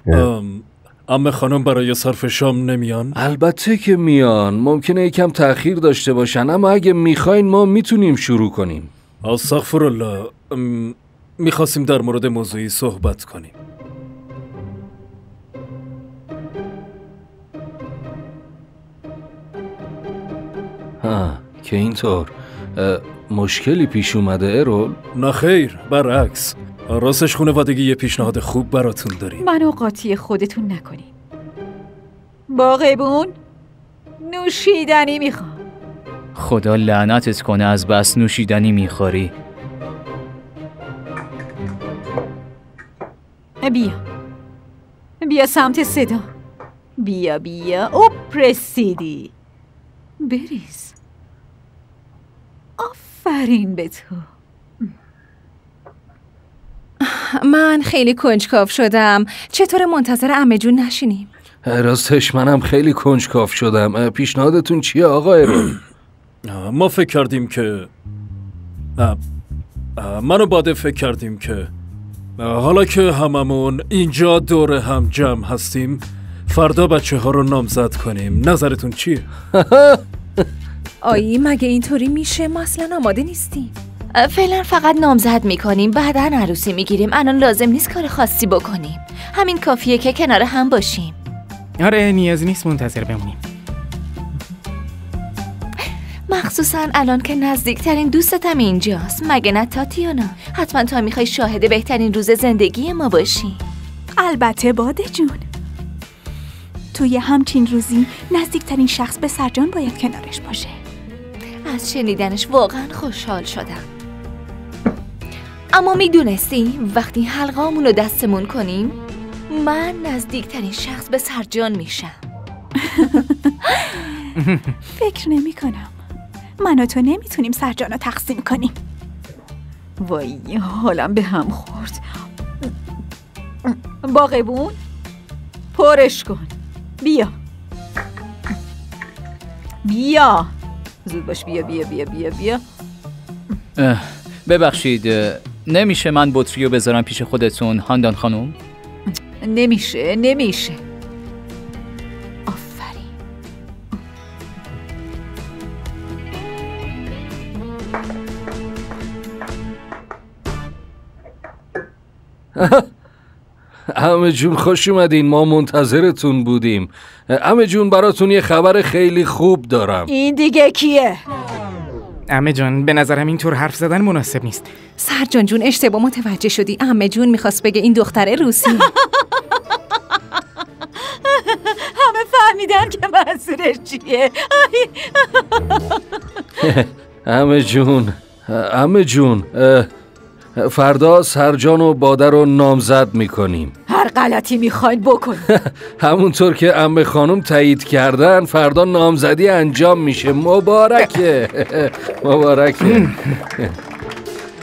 عمه خانم برای صرف شام نمیان؟ البته که میان. ممکنه یکم تأخیر داشته باشن، اما اگه میخواین ما میتونیم شروع کنیم. استغفرالله، میخواستیم در مورد موضوعی صحبت کنیم. که اینطور مشکلی پیش اومده ارول؟ نه خیر، برعکس. راستش خانوادگی یه پیشنهاد خوب براتون داریم. منو قاطی خودتون نکنین. باغبون نوشیدنی میخوام. خدا لعنتت کنه از بس نوشیدنی میخوری. بیا سمت صدا. بیا رسیدی. بریز. آفرین به تو. من خیلی کنجکاو شدم. چطور منتظر عمه جون نشینیم؟ راستش منم خیلی کنجکاو شدم. پیشنهادتون چیه آقا ارول؟ ما فکر کردیم که من و باده فکر کردیم که حالا که هممون اینجا دور هم جمع هستیم، فردا بچه ها رو نامزد کنیم. نظرتون چیه؟ آیی مگه اینطوری میشه؟ ما اصلا آماده نیستیم. فعلا فقط نامزد میکنیم، بعدا عروسی میگیریم. الان لازم نیست کار خاصی بکنیم. همین کافیه که کنار هم باشیم. آره نیازی نیست منتظر بمونیم. مخصوصا الان که نزدیکترین دوستتم اینجاست. مگه نه تاتیانا؟ حتما تا میخوای شاهد بهترین روز زندگی ما باشی. البته باده جون. توی همچین روزی نزدیکترین شخص به سرجان باید کنارش باشه. از شنیدنش واقعا خوشحال شدم. اما میدونستی وقتی حلقامون رو دستمون کنیم من نزدیکترین شخص به سرجان میشم. فکر نمی کنم. من و تو نمیتونیم سرجان رو تقسیم کنیم. وای حالم به هم خورد. باغبون پرش کن. بیا زود باش. بیا. ببخشید، نمیشه من بطری رو بذارم پیش خودتون هاندان خانم؟ نمیشه. آفرین. عمه جون خوش اومدین. ما منتظرتون بودیم. عمه جون براتون یه خبر خیلی خوب دارم. این دیگه کیه؟ عمه جان به نظرم اینطور حرف زدن مناسب نیست. سرجان جون اشتباه متوجه شدی. عمه جون میخواست بگه این دختره روسی. همه فهمیدن که منظورش چیه. عمه جون فردا سرجان و باده رو نامزد میکنیم. هر غلطی میخواین بکن. همونطور که عمه خانم تایید کردن فردا نامزدی انجام میشه. مبارکه.